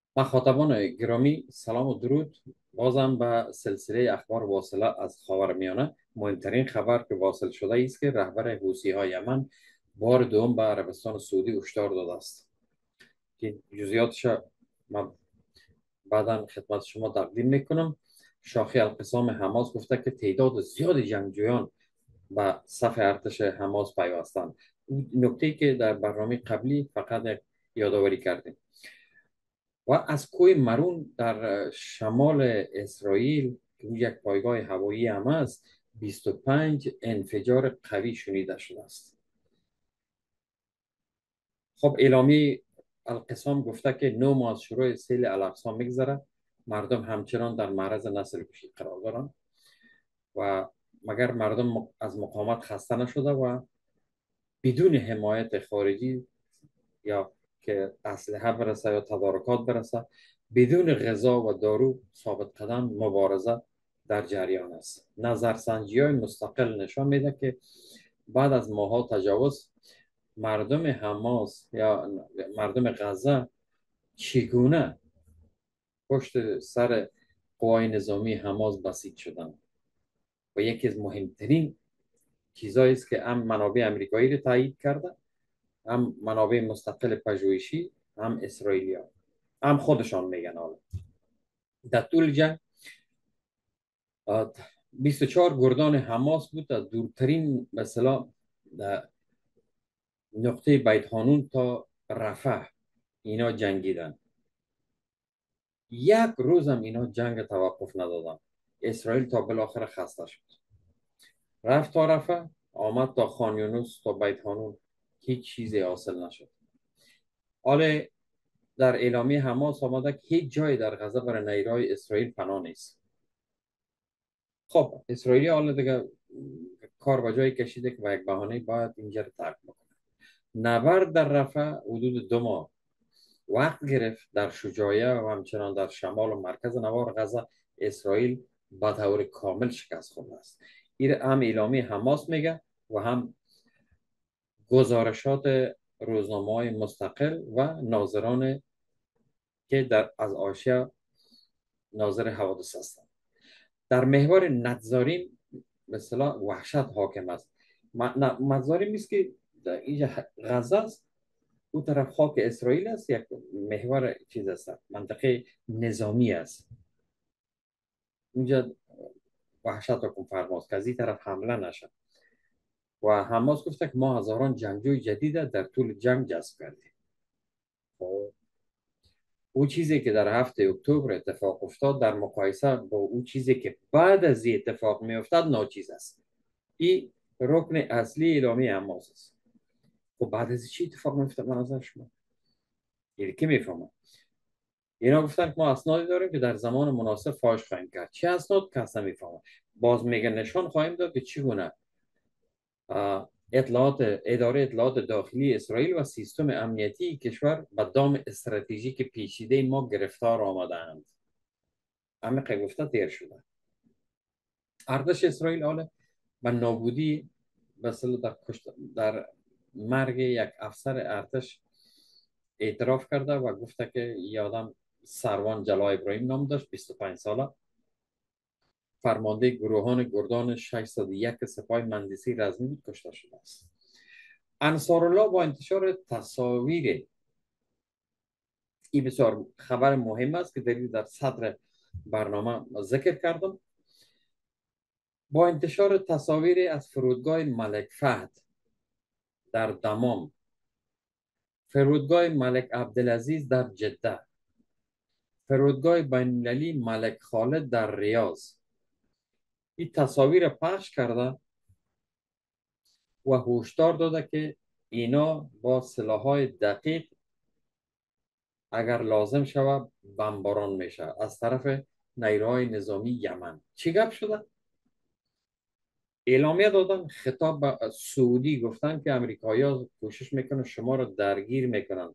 مخاطبان گرامی سلام و درود. بازم به سلسله اخبار واصله از خاورمیانه. مهمترین خبر که واصل شده است که رهبر حوثی های یمن بار دوم به عربستان سعودی هشدار داده است که جزئیاتش من بعدا خدمت شما تقدیم میکنم. شاخه القسام حماس گفته که تعداد زیاد جنگجویان به صف ارتش حماس پیوستند. نکته که در برنامه قبلی فقط یک یادآوری کردیم. و از کوه مرون در شمال اسرائیل که او یک پایگاه هوایی هم است 25 انفجار قوی شنیده شده است. خب اعلامی القسام گفته که 9 ماه از شروع سیل الاقصی میگذره، مردم همچنان در معرض نسل کشی قرار دارند و مگر مردم از مقاومت خسته نشده و بدون حمایت خارجی یا که اسلحه برسه یا تدارکات برسه، بدون غذا و دارو ثابت قدم مبارزه در جریان است. نظرسنجی های مستقل نشان میده که بعد از ماها تجاوز، مردم حماس یا مردم غزه چگونه پشت سر قوای نظامی حماس بسیج شدند و یکی از مهمترین چیزایی است که هم منابع امریکایی رو تایید کرده، هم منابع مستقل پژوهشی، هم اسرائیلی ها. هم خودشان میگن. حالا در طول جنگ 24 گردان حماس بود در دورترین مثلا در نقطه بیت هانون تا رفح اینا جنگیدن. یک روز هم اینا جنگ توقف ندادن. اسرائیل تا بالاخره خسته شد، رفت تا رفح، آمد تا خان یونس تا بیت هانون، هیچ چیزی حاصل نشد. حالا در اعلامیه حماس آمده که هیچ جای در غزه برای نیروهای اسرائیل پناه نیست. خب اسرائیلی حالا دیگه کار به جایی کشیده که با یک بهانه باید اینجا رو ترک بکنه. نبرد در رفح حدود 2 ماه وقت گرفت. در شجاعیه و همچنان در شمال و مرکز نوار غزه اسرائیل به طور کامل شکست خورده است. این هم اعلامی حماس میگه و هم گزارشات روزنامه های مستقل و ناظران که از آشیا ناظر حوادث هستند. در محور نظارین مثلا وحشت حاکم است. نظارین است که در اینجا غزه است، اون طرف خاک اسرائیل است، یک محور چیز است، منطقه نظامی است. اونجا وحشت حکم فرماست که از این طرف حمله نشد و حماس گفته که ما هزاران جنگجوی جدید در طول جنگ جذب کردیم. او چیزی که در 7 اکتبر اتفاق افتاد در مقایسه با او چیزی که بعد از این اتفاق می افتاد ناچیز است. این رکن اصلی اعلامیه حماس است. خب بعد از چی اتفاق می افتاد به نظر شما؟ یعنی کی میفهمه؟ اینا گفتن که ما اسنادی داریم که در زمان مناسب فاش خواهیم کرد. چه اسناد؟ کس نمیفهمه. باز میگه نشان خواهیم داد که چگونه اداره اطلاعات داخلی اسرائیل و سیستم امنیتی کشور به دام استراتژیک پیچیده ما گرفتار آمدند. عمیق گفته دیر شده. ارتش اسرائیل حالا به نابودی مثلا در مرگ یک افسر ارتش اعتراف کرده و گفته که یادم سروان جلال ابراهیم نام داشت، 25 ساله، فرمانده گروهان گردان 601 سپاه مهندسی رزمی بود، کشته شده است. انصارالله با انتشار تصاویر، این بسیار خبر مهم است که در صدر برنامه ذکر کردم، با انتشار تصاویر از فرودگاه ملک فهد در دمام، فرودگاه ملک عبدالعزیز در جده، فرودگاه بین‌المللی ملک خالد در ریاض، این تصاویر پخش کرده و هشدار داده که اینا با سلاح‌های دقیق اگر لازم شود بمباران میشه از طرف نیروهای نظامی یمن. چی گپ شده؟ اعلامیه دادن، خطاب به سعودی، گفتن که امریکایی‌ها کوشش میکنن شما رو درگیر میکنن.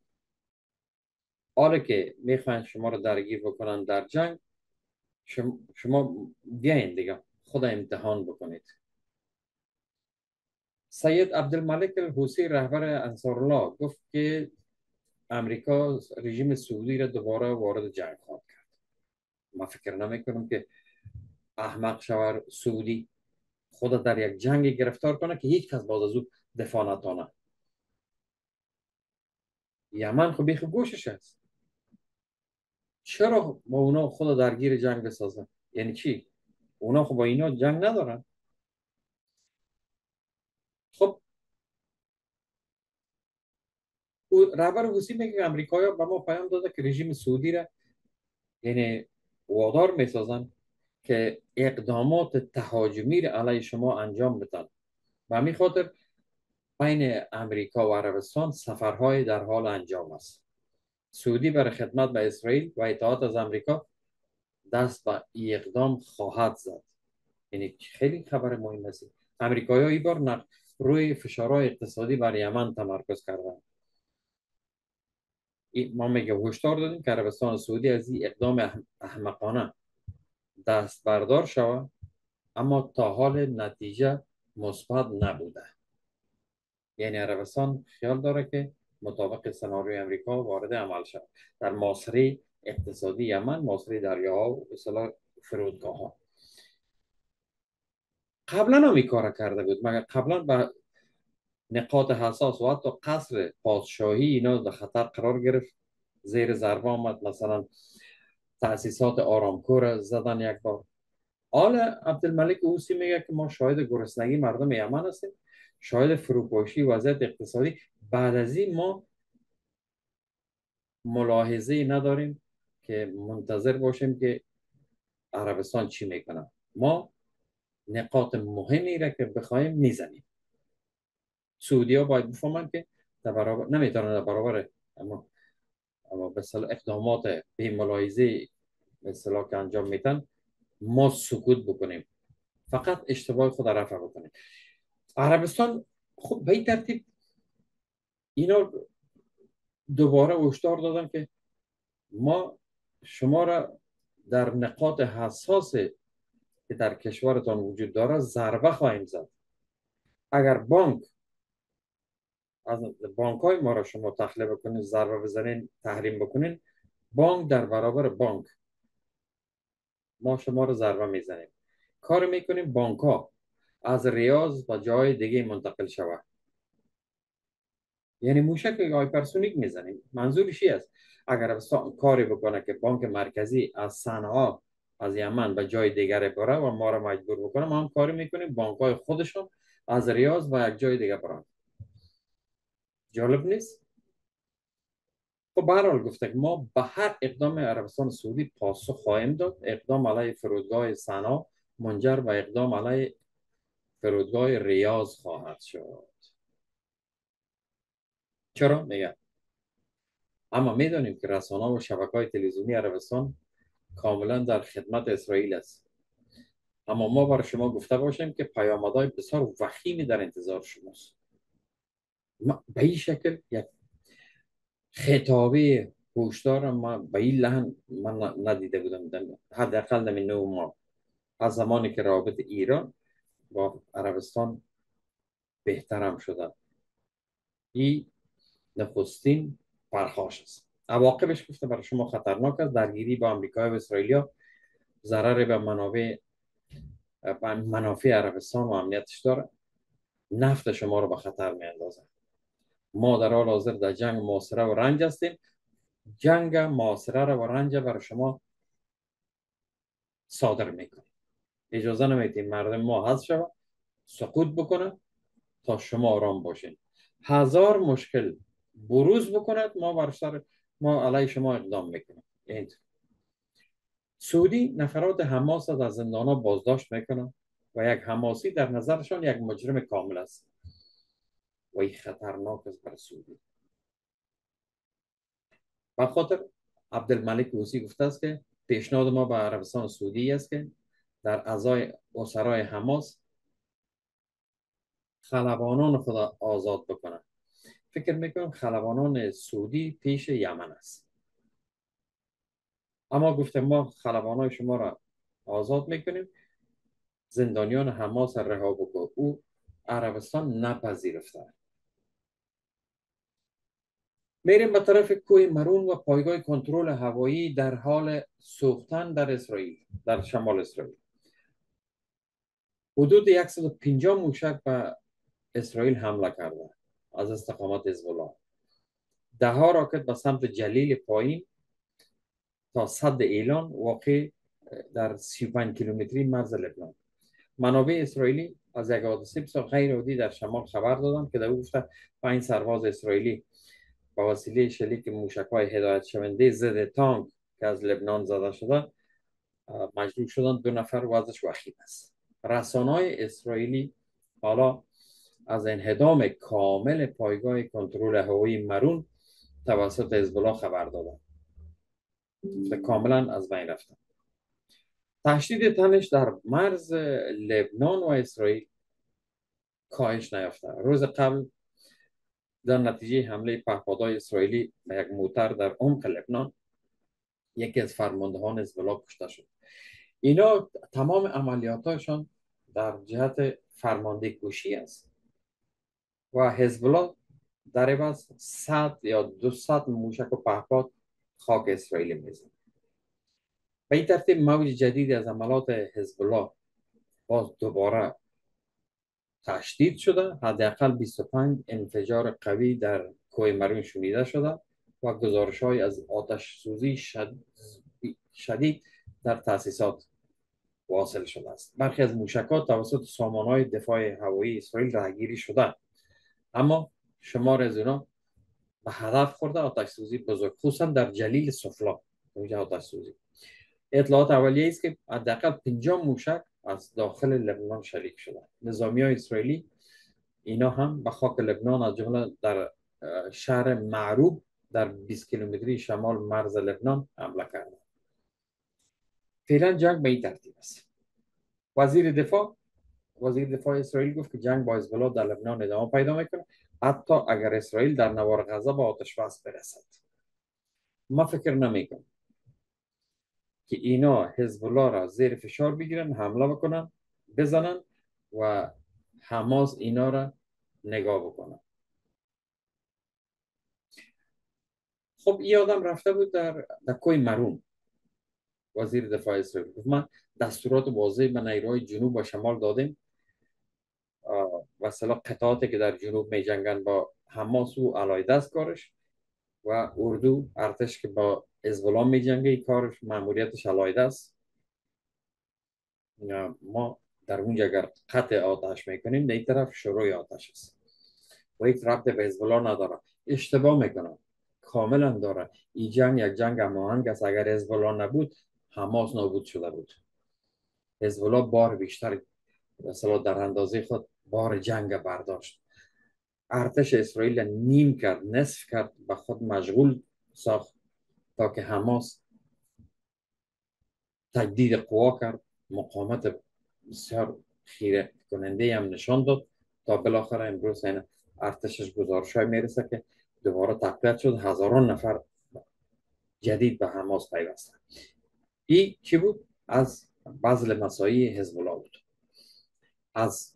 حالا که میخواین شما رو درگیر بکنن در جنگ، شما بیاین دیگه خود امتحان بکنید. سید عبدالملک الحوثی رهبر انصارالله گفت که امریکا رژیم سعودی را دوباره وارد جنگ خواهد کرد. ما فکر نمی کنم که احمق شود سعودی خود در یک جنگ گرفتار کنه که هیچ کس باز از او دفاع نتانه. یمن خب بیخ گوشش است. چرا با اونا خود درگیر جنگ بسازن؟ یعنی چی؟ اونا خب با اینا جنگ ندارن. خب رهبر حوثی میگه که امریکایی‌ها به ما پیام داده که رژیم سعودی را یعنی وادار میسازن که اقدامات تهاجمی را علیه شما انجام بدن. و همین خاطر بین امریکا و عربستان سفرهای در حال انجام است. سعودی برای خدمت به اسرائیل و اطاعت از امریکا دست به اقدام خواهد زد. یعنی خیلی خبر مهم است. امریکایی ها این بار روی فشارهای اقتصادی بر یمن تمرکز کردن. ما میگه هشدار دادیم که عربستان سعودی از این اقدام احمقانه دست بردار شود، اما تا حال نتیجه مثبت نبوده. یعنی عربستان خیال داره که مطابق سناریوی امریکا وارد عمل شود در محاصره اقتصادی یمن، محاصره دریاها و اصطلاح فرودگاه ها. قبلا هم این کار کرده بود، مگر قبلا به نقاط حساس و حتی قصر پادشاهی اینا در خطر قرار گرفت، زیر ضربه آمد. مثلا تأسیسات آرامکو را زدن یک بار. آل عبدالملک حوثی میگه که ما شاهد گرسنگی مردم یمن هستیم، شاهد فروپاشی وضعیت اقتصادی. بعد از این ما ملاحظه نداریم که منتظر باشیم که عربستان چی میکنه. ما نقاط مهمی را که بخوایم میزنیم. سعودی ها باید بفهمن که در برابر نمیتونن، در برابر اما به اصطلاح اقدامات به ملاحظه به اصطلاح که انجام میتن ما سکوت بکنیم، فقط اشتباه خود را رفع بکنیم. عربستان خب به این ترتیب اینا دوباره هشدار دادن که ما شما را در نقاط حساس که در کشورتان وجود داره ضربه خواهیم زد. اگر از بانک های ما را شما تخلیه بکنین، ضربه بزنین، تحریم بکنین، بانک در برابر بانک ما شما رو ضربه میزنیم. کار میکنیم بانک ها از ریاض و جای دیگه منتقل شود. یعنی موشک هایپرسونیک میزنیم. منظورش چی است؟ اگر کاری بکنه که بانک مرکزی از صنعا از یمن به جای دیگر بره و ما رو مجبور بکنه، ما هم کاری میکنیم بانک های خودشون از ریاض و یک جای دیگه برن. جالب نیست؟ خب به هر حال گفته که ما به هر اقدام عربستان سعودی پاسخ خواهیم داد. اقدام علیه فرودگاه صنعا منجر به اقدام علیه فرودگاه ریاض خواهد شد. چرا میگم؟ اما میدانیم که رسانه و شبکه‌های تلویزیونی عربستان کاملا در خدمت اسرائیل است. اما ما برای شما گفته باشیم که پیامدهای بسیار وخیمی در انتظار شماست. به این شکل یک خطابه هشدار ما به این لحن من ندیده بودم، حداقل در 9 ماه از زمانی که روابط ایران با عربستان بهترم شده. این نخستین پرخاش است. عواقبش گفته برای شما خطرناک است. درگیری با امریکا و اسرائیل ضرر به منافع عربستان و امنیتش داره. نفت شما رو به خطر می اندازه. ما در حال حاضر در جنگ معاصره و رنج هستیم. جنگ معاصره و رنج برای شما صادر میکنیم. اجازه نمیدیم مردم ما حذف شود، سقوط بکنه تا شما آرام باشین. هزار مشکل بروز بکند ما علیه شما اقدام میکنیم. سعودی نفرات حماس از زندان ها بازداشت میکنه و یک حماسی در نظرشان یک مجرم کامل است و این خطرناک است برای سعودی. به خاطر عبدالملک حوثی گفته است که پیشنهاد ما به عربستان سعودی است که در اعضای اسرای حماس خلبانان خود آزاد بکنه. فکر میکنم خلبانان سعودی پیش یمن است. اما گفته ما خلبانای شما را آزاد میکنیم، زندانیان حماس رها بکن. او عربستان نپذیرفته. میریم به طرف کوه مرون و پایگاه کنترل هوایی در حال سوختن در اسرائیل، در شمال اسرائیل. حدود 150 موشک به اسرائیل حمله کرده از استقامت حزب الله. 10 راکت به سمت جلیل پایین تا سد ایلان واقع در 35 کیلومتری مرز لبنان. منابع اسرائیلی از یک حادثه بسیار غیر عادی در شمال خبر دادند که در گفته 5 سرباز اسرائیلی با وسیله شلیک موشک‌های هدایت شونده ضد تانک که از لبنان زده شده مجروح شدند. 2 نفر وضعش وخیم است. رسانه‌های اسرائیلی حالا از انهدام کامل پایگاه کنترل هوایی مرون توسط حزب الله خبر دادند. کاملا از بین رفتن. تشدید تنش در مرز لبنان و اسرائیل کاهش نیافته. روز قبل در نتیجه حمله پهپادهای اسرائیلی به یک موتر در عمق لبنان یکی از فرماندهان حزب الله کشته شد. اینا تمام عملیاتشان در جهت فرمانده کشی است و حزب الله در عوض 100 یا 200 موشک و پهپاد خاک اسرائیل میزنه. به این ترتیب موج جدید از عملات حزب الله باز دوباره تشدید شده. حداقل 25 انفجار قوی در کوه مرون شنیده شده و گزارش‌های از آتش سوزی شدید در تأسیسات واصل شده است. برخی از موشکات توسط سامان‌های دفاع هوایی اسرائیل راهگیری شده، اما شمار از اینا به هدف خورده. آتش سوزی بزرگ خصوصا در جلیل سفلا اونجا آتش سوزی. اطلاعات اولیه است که حداقل 50 موشک از داخل لبنان شلیک شده. نظامیان اسرائیلی اینا هم به خاک لبنان از جمله در شهر معروب در 20 کیلومتری شمال مرز لبنان حمله کردند. فعلا جنگ به این ترتیب است. وزیر دفاع اسرائیل گفت که جنگ با حزب الله در لبنان ادامه پیدا میکنه حتی اگر اسرائیل در نوار غزه به آتش بس برسد. ما فکر نمیکنم که اینا حزب الله را زیر فشار بگیرن، حمله بکنن، بزنن و حماس اینا را نگاه بکنن. خب این آدم رفته بود در کوه مرون. وزیر دفاع اسرائیل گفت من دستورات واضحی به نیروهای جنوب و شمال دادیم و اصلا قطعاتی که در جنوب می جنگن با حماس و علیحده است کارش و اردو ارتش که با حزب الله می جنگه کارش ماموریتش علیحده است. ما در اونجا اگر قطع آتش میکنیم در این طرف شروع آتش است و یک ربط به حزب الله نداره. اشتباه میکنم، کاملا داره. این جنگ یک جنگ هماهنگ است. اگر حزب الله نبود حماس نابود شده بود. حزب الله بار بیشتر مثلا در اندازه خود بار جنگ برداشت. ارتش اسرائیل نیم کرد، نصف کرد، به خود مشغول ساخت تا که حماس تجدید قوا کرد. مقاومت بسیار خیره کننده هم نشان داد تا بالاخره امروز این ارتشش گزارش های میرسه که دوباره تقویت شد. هزاران نفر جدید به حماس پیوستند. این چی بود؟ از بذل مساعی حزب الله بود، از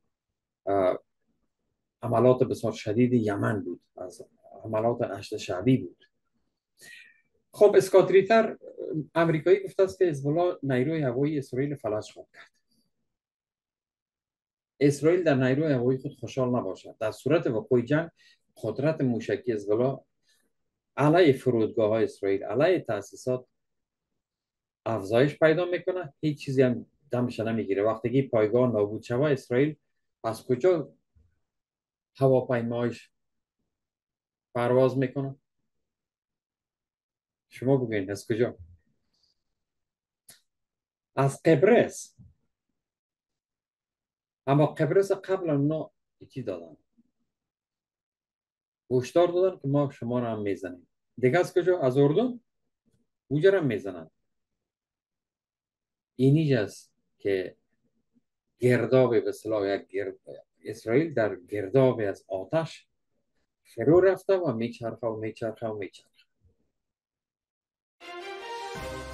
عملات بسیار شدید یمن بود، از عملات هشت شعبی بود. خب اسکات ریتر امریکایی گفته است که حزب الله نیروی هوایی اسرائیل فلج خواهد کرد. اسرائیل در نیروی هوایی خود خوشحال نباشد. در صورت وقوع جنگ قدرت موشکی حزب الله علیه فرودگاه های اسرائیل، علیه تاسیسات افزایش پیدا میکنه. هیچ چیزی هم دمش نمیگیره. وقتی پایگاه نابود شود اسرائیل از کجا هواپیمایش پرواز میکنه؟ شما بگوین از کجا؟ از قبرس. اما قبرس قبل اونا چی دادن؟ هشدار دادن که ما شما را هم میزنیم. دیگه از کجا؟ از اردن اونجا را میزنن. اینی است که گرداب به اصطلاح اسرائیل در گرداب از آتش فرو رفته و میچرخه و میچرخه و میچرخه.